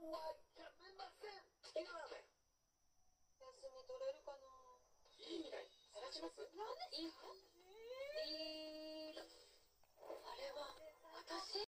やめません。好きなラーメン。 休み取れるかな。 いいみたい。探します？ いい